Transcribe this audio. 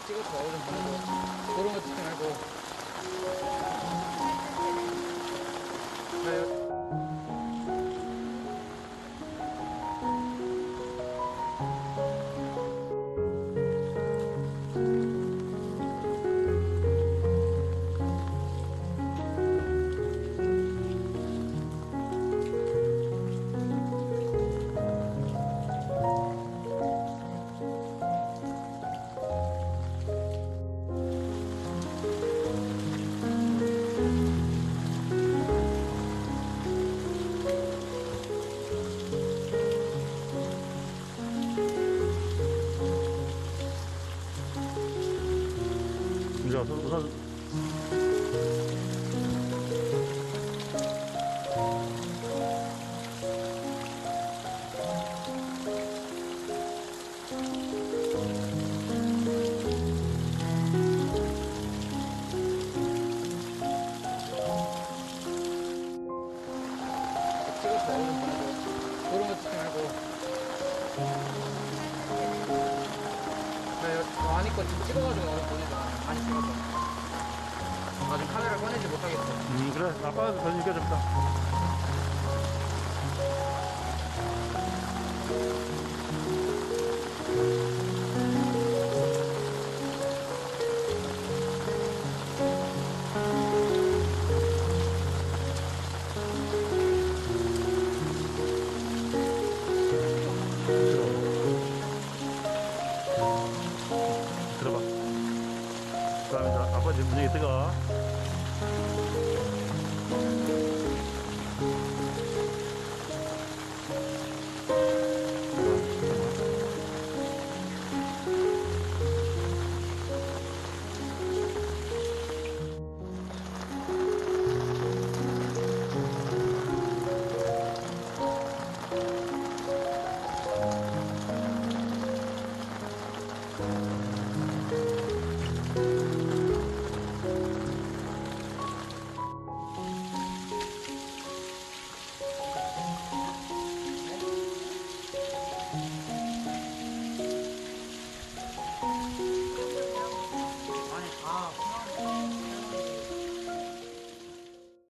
찍어서 얼른 보내고 그런 거 찍지 말고. 네. 자, 우선 찍어서 얼른 보내고 그런 거 찍지 말고. 네, 아니 거 지금 찍어가지고 얼른 보내자. 많이 찍어서 나중에 카메라 꺼내지 못하겠어. 그래, 아빠한테 더 느껴졌다. 들어봐. 그 다음에 아빠 지금 분위기 뜨거.